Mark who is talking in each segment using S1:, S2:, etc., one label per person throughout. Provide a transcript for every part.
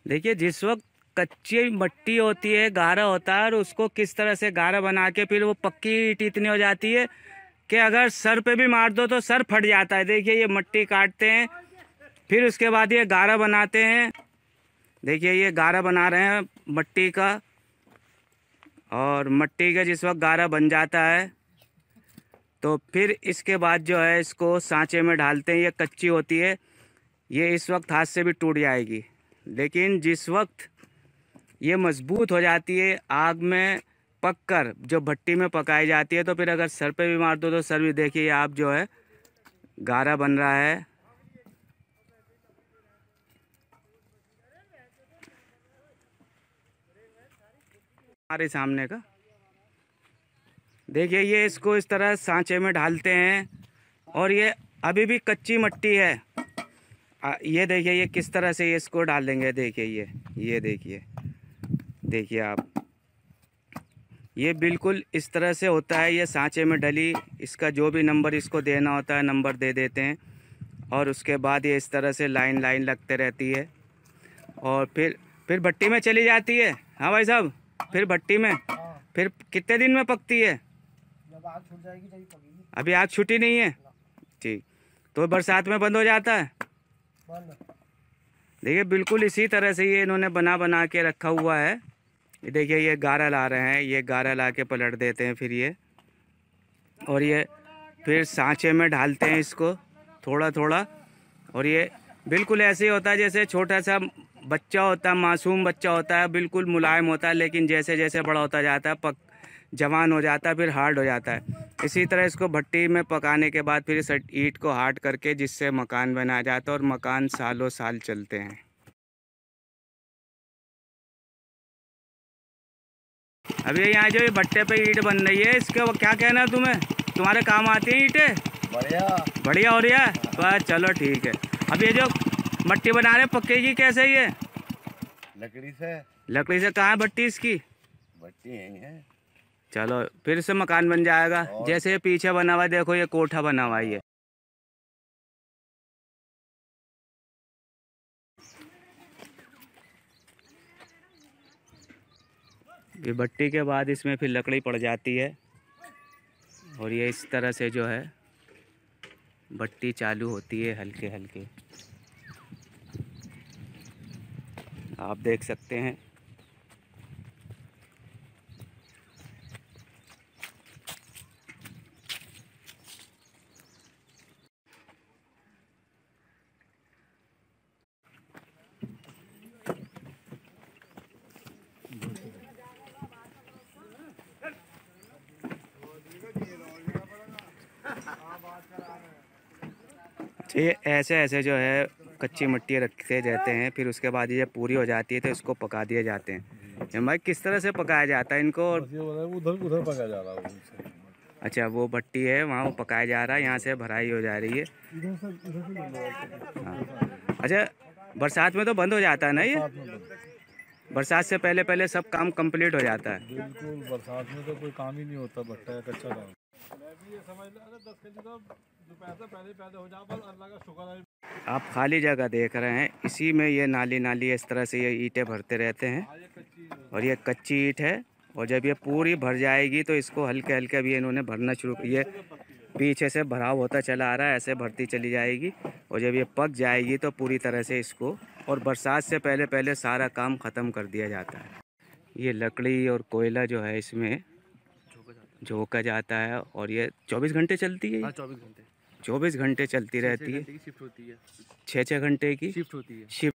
S1: देखिए जिस वक्त कच्ची मिट्टी होती है, गारा होता है, और उसको किस तरह से गारा बना के फिर वो पक्की ईंट इतनी हो जाती है कि अगर सर पे भी मार दो तो सर फट जाता है। देखिए ये मिट्टी काटते हैं, फिर उसके बाद ये गारा बनाते हैं। देखिए ये गारा बना रहे हैं मिट्टी का, और मिट्टी का जिस वक्त गारा बन जाता है तो फिर इसके बाद जो है इसको सांचे में डालते हैं। ये कच्ची होती है, ये इस वक्त हाथ से भी टूट जाएगी, लेकिन जिस वक्त ये मजबूत हो जाती है आग में पककर, जो भट्टी में पकाई जाती है, तो फिर अगर सर पे भी मार दो तो सर भी, देखिए आप जो है गारा बन रहा है। हमारे सामने का देखिए, ये इसको इस तरह सांचे में डालते हैं, और ये अभी भी कच्ची मिट्टी है। ये देखिए ये किस तरह से ये इसको डालेंगे। देखिए ये देखिए आप, ये बिल्कुल इस तरह से होता है। ये सांचे में डली, इसका जो भी नंबर इसको देना होता है नंबर दे देते हैं, और उसके बाद ये इस तरह से लाइन लाइन लगते रहती है, और फिर भट्टी में चली जाती है। हाँ भाई साहब, फिर भट्टी में फिर कितने दिन में पकती है?
S2: जब आग छूट जाएगी तभी पकेगी।
S1: अभी आग छूटी नहीं है, ठीक, तो बरसात में बंद हो जाता है। देखिए बिल्कुल इसी तरह से ये इन्होंने बना के रखा हुआ है। ये देखिए ये गारा ला रहे हैं, ये गारा ला के पलट देते हैं फिर ये, और ये फिर सांचे में डालते हैं इसको थोड़ा थोड़ा, और ये बिल्कुल ऐसे ही होता है जैसे छोटा सा बच्चा होता है, मासूम बच्चा होता है, बिल्कुल मुलायम होता है, लेकिन जैसे जैसे बड़ा होता जाता है, जवान हो जाता है, फिर हार्ड हो जाता है। इसी तरह इसको भट्टी में पकाने के बाद फिर इस ईंट को हार्ड करके जिससे मकान बनाया जाता है, और मकान सालों साल चलते हैं। अभी यहाँ जो ये भट्टे पे ईंट बन रही है, इसके वो क्या कहना है तुम्हें? तुम्हारे काम आती है ईंटें? बढ़िया हो रही है, बस चलो ठीक है। अब ये जो मट्टी बना रहे पक्केगी कैसे? ये लकड़ी से कहाँ है भट्टी इसकी?
S3: भट्टी यही है।
S1: चलो फिर से मकान बन जाएगा। जैसे पीछे बना हुआ है, देखो ये कोठा बना हुआ है। ये भट्टी के बाद इसमें फिर लकड़ी पड़ जाती है, और ये इस तरह से जो है भट्टी चालू होती है हल्के हल्के, आप देख सकते हैं। ये ऐसे ऐसे जो है कच्ची मिट्टी रखते जाते हैं, फिर उसके बाद ये पूरी हो जाती है तो इसको पका दिए जाते हैं। भाई किस तरह से पकाया जाता है इनको?
S3: उधर पकाया जा रहा है।
S1: अच्छा वो भट्टी है वहाँ, वो पकाया जा रहा है, यहाँ से भराई हो जा रही है। हाँ। अच्छा बरसात में तो बंद हो जाता है ना ये? बरसात से पहले पहले सब काम कंप्लीट हो जाता है।
S3: बिल्कुल, बरसात में तो कोई काम ही नहीं होता, भट्टा कच्चा काम।
S1: आप खाली जगह देख रहे हैं, इसी में ये नाली नाली इस तरह से ये ईंटें भरते रहते हैं, और ये कच्ची ईंट है, और जब ये पूरी भर जाएगी तो इसको हल्के हल्के अभी इन्होंने भरना शुरू किया। पीछे से भराव होता चला आ रहा है, ऐसे भरती चली जाएगी, और जब ये पक जाएगी तो पूरी तरह से इसको, और बरसात से पहले पहले सारा काम ख़त्म कर दिया जाता है। ये लकड़ी और कोयला जो है इसमें झोंका जाता है, और ये 24 घंटे चलती है। 24 घंटे चलती रहती है।
S2: शिफ्ट होती है,
S1: 6 घंटे की
S2: शिफ्ट होती है।
S1: शिफ्ट।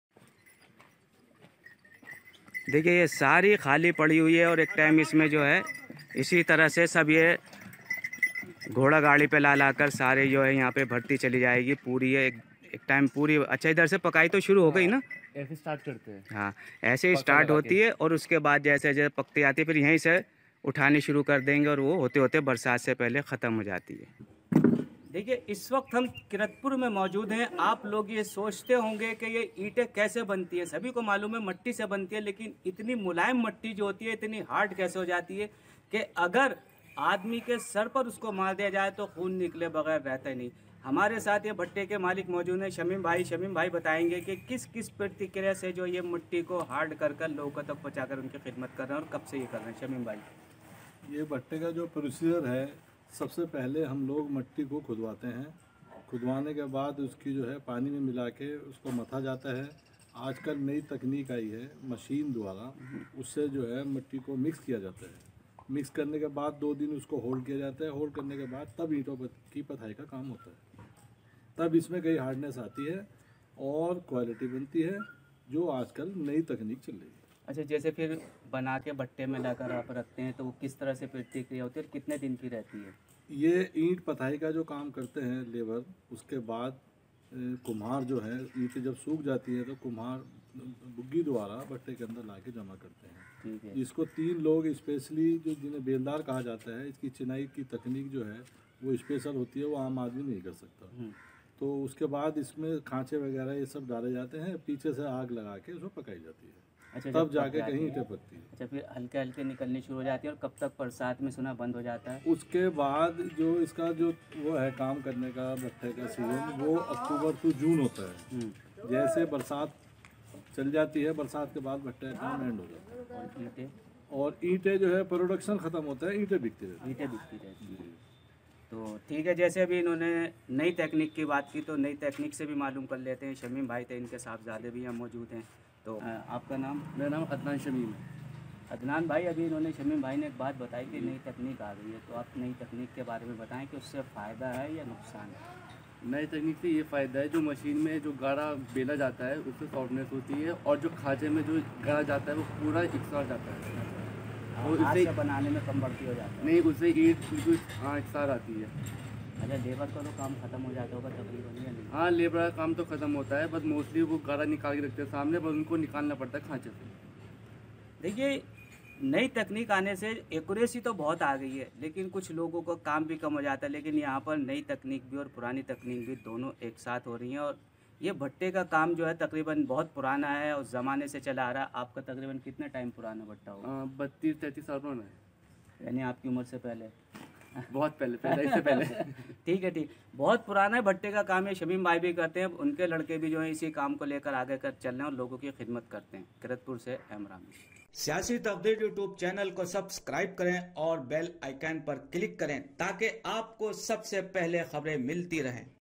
S1: देखिए ये सारी खाली पड़ी हुई है, और एक टाइम इसमें जो है इसी तरह से सब ये घोड़ा गाड़ी पे ला कर सारे जो है यहाँ पे भरती चली जाएगी पूरी है एक टाइम पूरी। अच्छा इधर से पकाई तो शुरू हो गई ना?
S2: ऐसे स्टार्ट करते हैं।
S1: हाँ ऐसे ही स्टार्ट होती है, और उसके बाद जैसे जैसे पकती आती है फिर यहीं से उठानी शुरू कर देंगे, और वो होते होते बरसात से पहले ख़त्म हो जाती है। देखिए इस वक्त हम किरतपुर में मौजूद हैं। आप लोग ये सोचते होंगे कि ये ईंटें कैसे बनती है, सभी को मालूम है मिट्टी से बनती है, लेकिन इतनी मुलायम मिट्टी जो होती है इतनी हार्ड कैसे हो जाती है कि अगर आदमी के सर पर उसको मार दिया जाए तो खून निकले बगैर रहता ही नहीं। हमारे साथ ये भट्टे के मालिक मौजूद हैं शमीम भाई। शमीम भाई बताएंगे कि किस किस प्रतिक्रिया से जो ये मिट्टी को हार्ड कर कर लोगों तक पहुँचाकर उनकी खिदमत कर रहे हैं और कब से ये कर रहे हैं शमीम भाई?
S3: ये भट्टे का जो प्रोसीजर है, सबसे पहले हम लोग मिट्टी को खुदवाते हैं। खुदवाने के बाद उसकी जो है पानी में मिला के उसको मथा जाता है। आजकल नई तकनीक आई है मशीन द्वारा, उससे जो है मिट्टी को मिक्स किया जाता है। मिक्स करने के बाद 2 दिन उसको होल्ड किया जाता है। होल्ड करने के बाद तब ईंटों की पथाई का काम होता है। तब इसमें कई हार्डनेस आती है और क्वालिटी बनती है, जो आजकल नई तकनीक चल रही है।
S1: अच्छा, जैसे फिर बना के भट्टे में लाकर आप रखते हैं तो वो किस तरह से प्रतिक्रिया होती है और कितने दिन की रहती है?
S3: ये ईंट पथाई का जो काम करते हैं लेबर, उसके बाद कुम्हार जो है, ईंटें जब सूख जाती है तो कुम्हार बुग्गी द्वारा भट्टे के अंदर ला के जमा करते हैं।
S1: ठीक है।
S3: इसको 3 लोग स्पेशली, जो जिन्हें बेलदार कहा जाता है, इसकी चिनाई की तकनीक जो है वो स्पेशल होती है, वो आम आदमी नहीं कर सकता। तो उसके बाद इसमें खांचे वगैरह ये सब डाले जाते हैं, पीछे से आग लगा के उसको पकाई जाती है।
S1: अच्छा,
S3: तब जाके कहीं ईंटें पकती है।
S1: अच्छा, फिर हल्के हल्के निकलनी शुरू हो जाती है और कब तक बरसात में सुना बंद हो जाता है?
S3: उसके बाद जो इसका जो वो है काम करने का भट्टे का सीजन, वो अक्टूबर टू जून होता है। जैसे बरसात चल जाती है, बरसात के बाद भट्टे का काम एंड हो जाता है। और ईंटें जो है प्रोडक्शन ख़त्म होता है, ईंटें बिकती रहती है।
S1: तो ठीक है, जैसे अभी इन्होंने नई तकनीक की बात की तो नई तकनीक से भी मालूम कर लेते हैं। शमीम भाई थे, इनके साहबजादे भी यहाँ मौजूद हैं। तो आपका नाम?
S2: मेरा नाम अदनान शमीम है।
S1: अदनान भाई, अभी इन्होंने शमीम भाई ने एक बात बताई कि नई तकनीक आ गई है, तो आप नई तकनीक के बारे में बताएं कि उससे फ़ायदा है या नुकसान है?
S2: नई तकनीक से ये फ़ायदा है, जो मशीन में जो गाढ़ा बेला जाता है उससे सॉफ्टनेस होती है, और जो खांचे में जो गाढ़ा जाता है वो पूरा एकसार जाता है।
S1: और इससे बनाने में कम बढ़ती हो जाती है?
S2: नहीं, उससे ईंट बिल्कुल एकसार आती है।
S1: अच्छा, लेबर का तो काम खत्म हो जाता होगा तकरीबन या नहीं?
S2: हाँ, लेबर का काम तो ख़त्म होता है, बस मोस्टली वो गाढ़ा निकाल के रखते हैं सामने, बस उनको निकालना पड़ता है खांचे से।
S1: देखिए, नई तकनीक आने से एक्यूरेसी तो बहुत आ गई है, लेकिन कुछ लोगों को काम भी कम हो जाता है। लेकिन यहाँ पर नई तकनीक भी और पुरानी तकनीक भी दोनों एक साथ हो रही हैं। और ये भट्टे का काम जो है तकरीबन बहुत पुराना है और ज़माने से चला आ रहा है। आपका तकरीबन कितना टाइम पुराना भट्टा होगा?
S2: 32-33 साल पुराना है।
S1: यानी आपकी उम्र से पहले?
S2: बहुत पहले इससे पहले।
S1: ठीक है, ठीक, बहुत पुराना है भट्टे का काम है। शमीम भाई भी करते हैं, उनके लड़के भी जो है इसी काम को लेकर आगे कर चल रहे हैं और लोगों की खिदमत करते हैं। किरतपुर से एमरान। सियासी तब्दील यूट्यूब चैनल को सब्सक्राइब करें और बेल आइकन पर क्लिक करें ताकि आपको सबसे पहले खबरें मिलती रहें।